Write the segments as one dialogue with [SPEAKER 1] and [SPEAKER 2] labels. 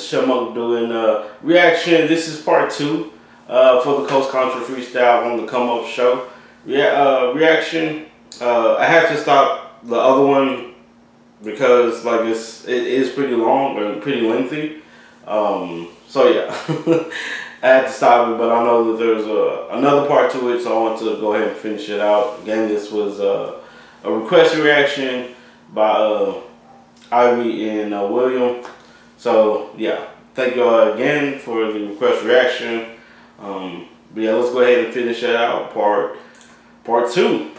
[SPEAKER 1] Chipmunk doing reaction. This is part 2 for the Coast Contra Freestyle on the Come Up show. Reaction. I had to stop the other one because like it is pretty long and pretty lengthy. So yeah, I had to stop it, but I know that there's another part to it, so I want to go ahead and finish it out. Again, this was a requested reaction by Ivy and William. So yeah, thank you all again for the request reaction. But yeah, let's go ahead and finish it out. Part 2.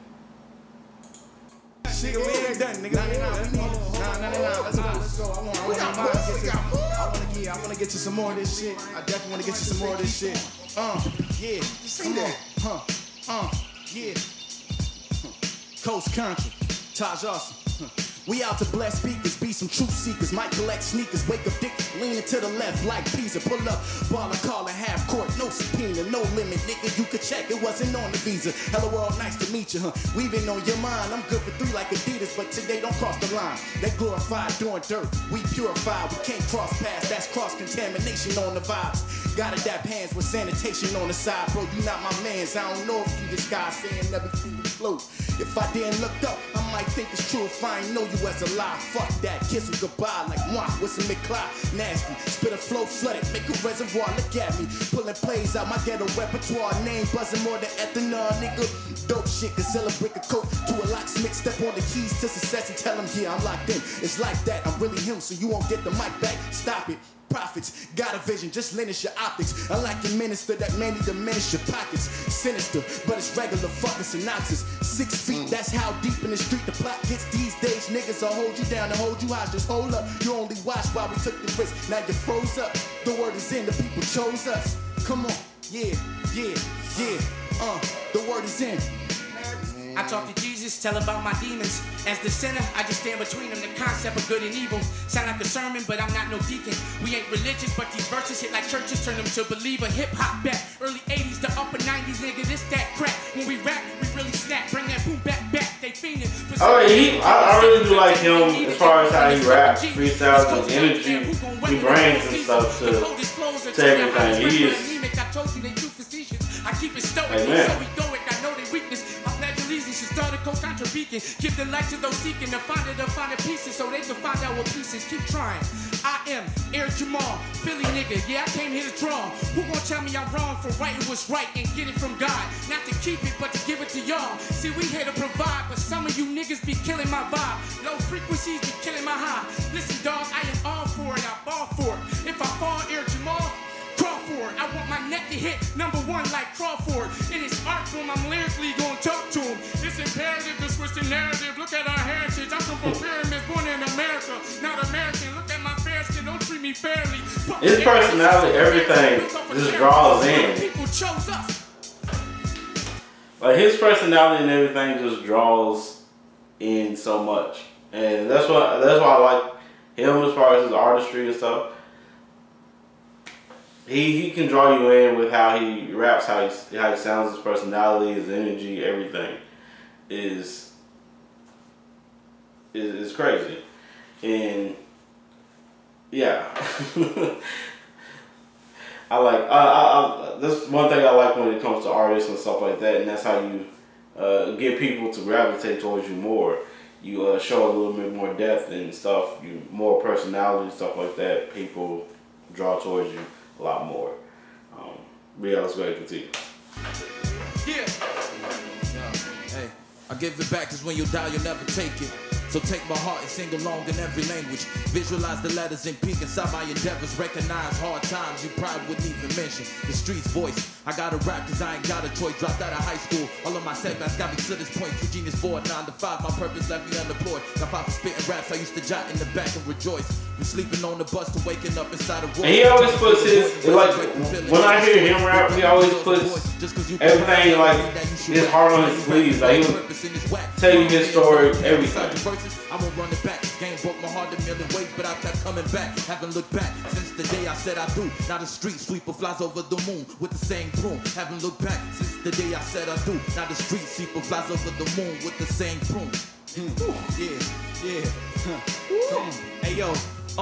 [SPEAKER 2] Shit, we ain't done, nigga. Let's go. I wanna get you some more of this shit. I definitely wanna get you some more of this shit. Yeah. Come on. Yeah. Coast Contra, Taj Austin. We out to bless speakers, be some truth seekers. Might collect sneakers, wake up dick, leaning to the left like Pisa. Pull up, baller, call a half court, no subpoena, no limit, nigga. You could check, it wasn't on the visa. Hello world, nice to meet you, huh? We been on your mind. I'm good for 3 like Adidas, but today don't cross the line. They glorified doing dirt, we purify. We can't cross paths, that's cross contamination on the vibes. Gotta dap hands with sanitation on the side, bro. You not my mans. I don't know if you this guy saying everything is float. If I didn't look up, I might think it's true if I ain't know you as a lie. Fuck that, kiss him goodbye like moi with some McCly. Nasty, spit a flow flooded, make a reservoir. Look at me, pulling plays out my ghetto repertoire. Name buzzing more than ethanol, nigga. Dope shit, can sell a brick of coke to a locksmith. Step on the keys to success and tell him, yeah, I'm locked in. It's like that, I'm really him, so you won't get the mic back. Stop it. Profits, got a vision, just lenish your optics. I like your minister that mainly diminish your pockets. Sinister, but it's regular fucking synopsis. 6 feet, that's how deep in the street the plot gets these days. Niggas will hold you down and hold you hostage. Just hold up, you only watch while we took the risk. Now you froze up, the word is in, the people chose us. Come on, yeah, the word is in.
[SPEAKER 3] I talk to Jesus, tell about my demons. As the sinner, I just stand between them. The concept of good and evil sound like a sermon, but I'm not no deacon. We ain't religious, but these verses hit like churches, turn them to believer. Hip-hop back, early 80s to upper 90s, nigga, this that crack. When we rap, we really snap, bring that boom back, they fiendin'.
[SPEAKER 1] I really do like him as far as how he raps, freestyles, his energy, he brings and stuff to everything. He is,
[SPEAKER 3] I keep it stoic, so we go it, I know they weakness. Start a Coast Contra beacon. Give the light to those seeking to find it, to find the pieces so they can find out what pieces. Keep trying. I am Air Jamal, Philly nigga. Yeah, I came here to draw. Who gon' tell me I'm wrong for writing what's right and get it from God? Not to keep it, but to give it to y'all. See, we here to provide, but some of you niggas be killing my vibe. Low frequencies be killing my high. Listen, dog, I am all for it. I ball for it. If I fall, Air Jamal, Crawford. I want my neck to hit #1 like Crawford. In his art form, I'm lyrically gonna talk to him. It's imperative to switch the narrative. Look at our heritage. I'm from pyramids, born in America, not American. Look at my fair skin, don't treat me fairly.
[SPEAKER 1] his personality, everything just draws in.
[SPEAKER 3] People chose us.
[SPEAKER 1] Like his personality and everything just draws in so much, and that's why I like him as far as his artistry and stuff. He can draw you in with how he raps, how he sounds, his personality, his energy, everything is crazy. And yeah, this is one thing I like when it comes to artists and stuff like that, and that's how you get people to gravitate towards you more. You show a little bit more depth and stuff, you more personality, stuff like that. People draw towards you a lot more. Yeah, let's go ahead and continue.
[SPEAKER 3] Yeah.
[SPEAKER 4] Hey, I give it back cause when you die you'll never take it. So take my heart and sing along in every language. Visualize the letters and peek inside my endeavors. Recognize hard times you probably wouldn't even mention. The street's voice, I gotta rap cause I ain't got a choice. Dropped out of high school, all of my setbacks got me to this point. True genius forward, 9 to 5, my purpose left me unemployed. Got 5 for spitting raps, I used to jot in the back and rejoice. From sleeping on the bus to waking up inside a room.
[SPEAKER 1] And he always puts his, like, when I hear him rap, he always puts everything, like, his heart on his sleeves. Like, he'll tell you his story, everything.
[SPEAKER 4] I won't run it back. This game broke my heart a million ways, but I kept coming back. Haven't looked back since the day I said I do. Now the street sweeper flies over the moon with the same broom. Haven't looked back since the day I said I do. Now the street sweeper flies over the moon with the same broom.
[SPEAKER 2] Yeah. Hey yo, I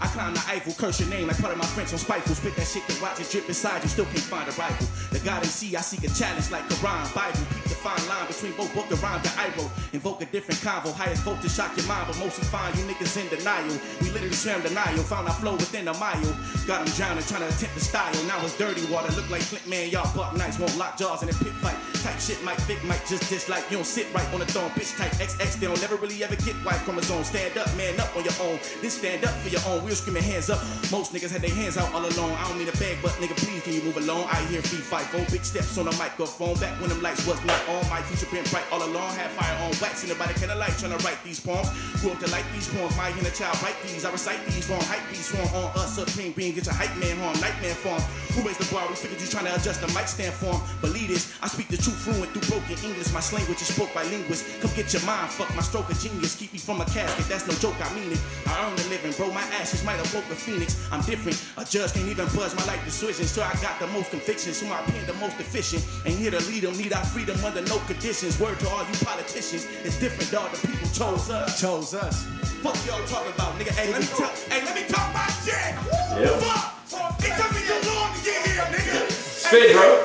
[SPEAKER 2] I climb the Eiffel, curse your name like part of my French on spiteful. Spit that shit to watch it drip inside you, still can't find a rifle. The God MC, I seek a challenge like Quran, Bible. Keep the fine line between both book and rhyme that I wrote. Invoke a different convo, highest vote to shock your mind, but mostly find you niggas in denial. We literally swam denial, found our flow within a mile. Got them drowning, trying to attempt the style. Now it's dirty water, look like Flint, man, y'all buck nights. Won't lock jaws in a pit fight. Type shit, Mike Vick might just dislike. You don't sit right on the throne, bitch type XX. They don't never really ever get white chromosomes. Stand up, man up on your own. Then stand up for your own. We'll screaming hands up. Most niggas had their hands out all alone. I don't mean a bag, but nigga, please can you move along? I hear free fight, 4 big steps on the microphone. Back when them lights was not on, my future been bright all along. Had fire on wax, and nobody can light trying to write these poems. Grew up to like these poems. My inner child write these. I recite these wrong. Hype these wrong on us. Supreme being get your hype man harm. Nightmare form. Who raised the bar? We figured you trying to adjust the mic stand form. Believe this, I speak the truth fluent through broken English. My slang which is spoke by linguists. Come get your mind fuck. My stroke of genius. Keep me from a casket. That's no joke. I mean it. I earned a living, bro. My ashes might have woke a phoenix. I'm different. A judge can't even budge my life decisions. So I got the most convictions. So my pen the most efficient. Ain't here to lead them. Need our freedom under no conditions. Word to all you politicians. It's different, dog. The people chose us.
[SPEAKER 3] Chose us.
[SPEAKER 2] Fuck y'all talking about, nigga. Hey, let me talk my shit.
[SPEAKER 1] Yep.
[SPEAKER 2] Fuck. It took me too long to get here, nigga.
[SPEAKER 1] Spit, bro.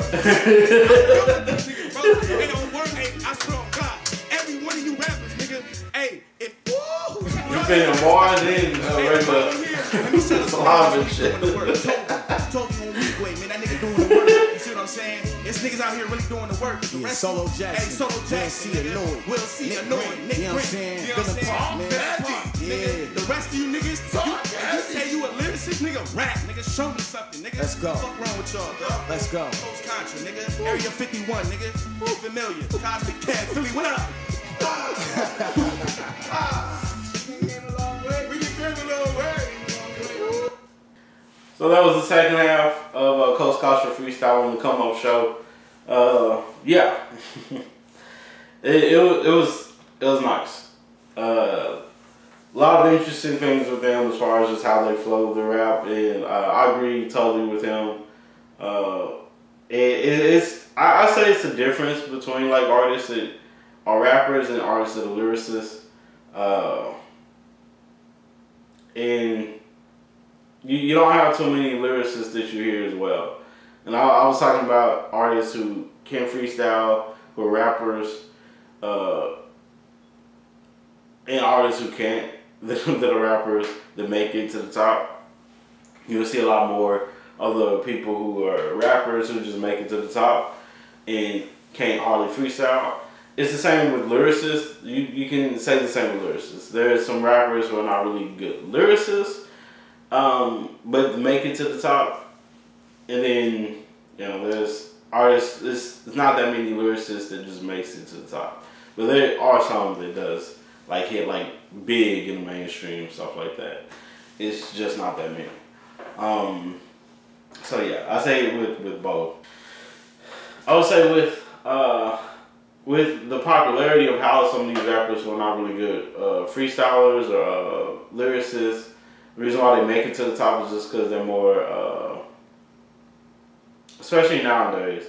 [SPEAKER 2] Hey, don't worry. Hey, I swear on God. Every one of you rappers, nigga. Hey, if
[SPEAKER 1] You been more than regular salami and shit.
[SPEAKER 2] Told you on Weekway, man. That nigga doing the work. You see what I'm saying? It's niggas out here really doing the work. The rest
[SPEAKER 3] Solo Jackson.
[SPEAKER 2] Hey, Solo Jackson.
[SPEAKER 3] We'll see Annoyed.
[SPEAKER 2] Nick
[SPEAKER 3] You know what I'm
[SPEAKER 2] Brent.
[SPEAKER 3] saying?
[SPEAKER 2] You know what I'm saying?
[SPEAKER 3] Yeah.
[SPEAKER 2] The rest of you niggas, you say you a lyricist, nigga, rap, nigga, show me something, nigga.
[SPEAKER 3] Let's go.
[SPEAKER 2] Fuck wrong with y'all, dog?
[SPEAKER 3] Let's go.
[SPEAKER 2] Coast Contra, nigga. Area 51, nigga. You familiar? Cosmic Cat, Philly, what up? We came a long way.
[SPEAKER 1] So that was the second half of Coast Contra Freestyle on the Come Up Show. Yeah, it was nice. A lot of interesting things with them as far as just how they flow the rap, and I agree totally with him. I say it's a difference between like artists that are rappers and artists that are lyricists, and you don't have too many lyricists that you hear as well. And I was talking about artists who can freestyle, who are rappers, and artists who can't, that are rappers, that make it to the top. You'll see a lot more of the people who are rappers who just make it to the top and can't hardly freestyle. It's the same with lyricists. You can say the same with lyricists. There's some rappers who are not really good lyricists, but make it to the top. And then, there's artists, it's not that many lyricists that just makes it to the top. But there are some that does, like hit like big in the mainstream, stuff like that. It's just not that many. So yeah, I say with both. I would say with the popularity of how some of these rappers were not really good freestylers or lyricists, the reason why they make it to the top is just because they're more, especially nowadays,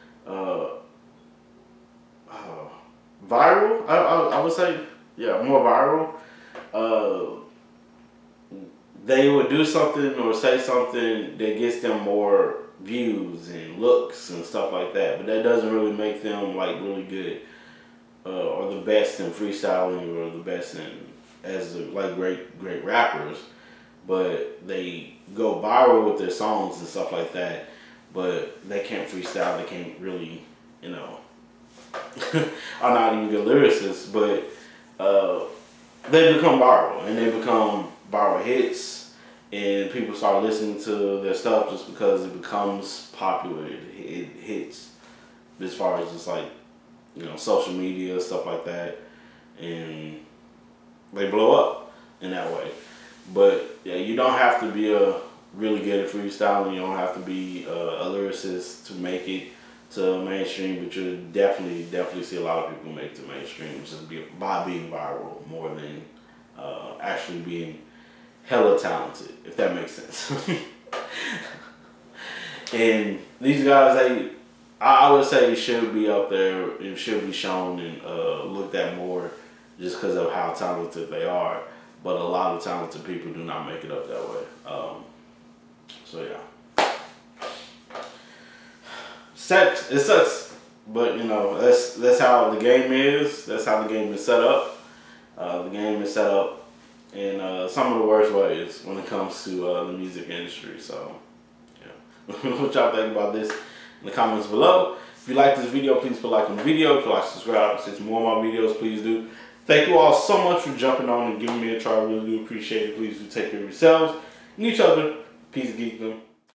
[SPEAKER 1] viral. I would say, yeah, more viral. They would do something or say something that gets them more views and looks and stuff like that, but that doesn't really make them like really good or the best in freestyling or the best in as like great rappers. But they go viral with their songs and stuff like that, but they can't freestyle. They can't really, are not even good lyricists, but they become viral and they become viral hits. And people start listening to their stuff just because it becomes popular. It hits as far as just like, social media, stuff like that. And they blow up in that way. But yeah, you don't have to be really good at freestyling. You don't have to be a lyricist to make it to mainstream. But you'll definitely see a lot of people make it to mainstream just by being viral more than actually being hella talented, if that makes sense. And these guys, I would say should be up there and should be shown and looked at more just because of how talented they are. but a lot of talented people do not make it up that way. So yeah. It sucks, but you know, that's how the game is. That's how the game is set up. The game is set up in some of the worst ways when it comes to the music industry. So, yeah. What y'all think about this in the comments below. If you like this video, please put a like on the video. If you like, subscribe. If there's more of my videos, please do. Thank you all so much for jumping on and giving me a try. I really do appreciate it. Please do take care of yourselves and each other. Peace, geekdom.